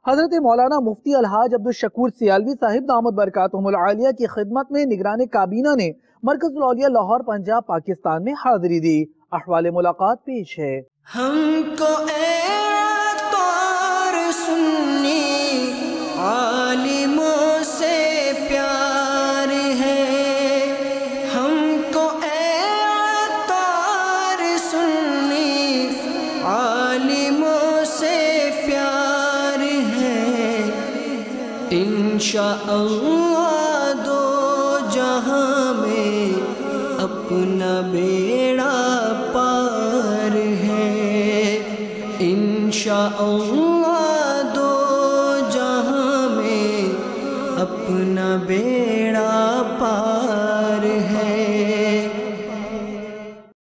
हजरत मौलाना मुफ्ती अलहाज अब्दुल शकूर सियालवी साहिब दामद बरकातुहुमुल आलिया की खिदमत में निगरान काबीना ने मरकजुल औलिया लाहौर पंजाब पाकिस्तान में हाजिरी दी। अहवाल मुलाकात पेश है। हमको सुन्नी आलिमों से प्यार है, हमको सुन्नी आलिमों से प्यार है। इंशाअल्लाह दो जहां में अपना बेड़ा पार है। इंशाअल्लाह दो जहां में अपना बेड़ा